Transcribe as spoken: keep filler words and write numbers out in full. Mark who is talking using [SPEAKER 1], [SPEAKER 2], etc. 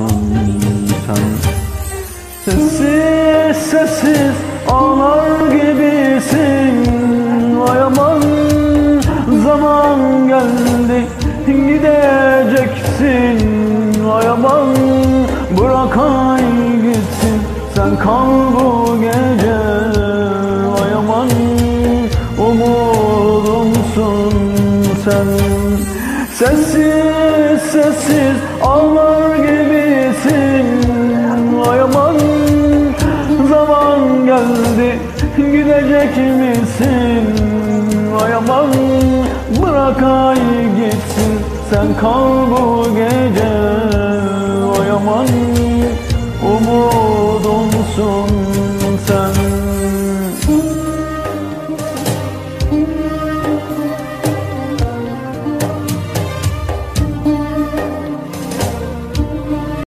[SPEAKER 1] sen. Sessiz sessiz ağlar gibisin. Vay aman, zaman geldi gideceksin. Vay aman, bırak ay gitsin, sen kal bu gece. Vay aman, umudumsun sen. Sessiz sessiz ağlar gibisin. Vay aman, zaman geldi gidecek misin? Vay aman, bırak ay gitsin, sen kal bu gece. Vay aman.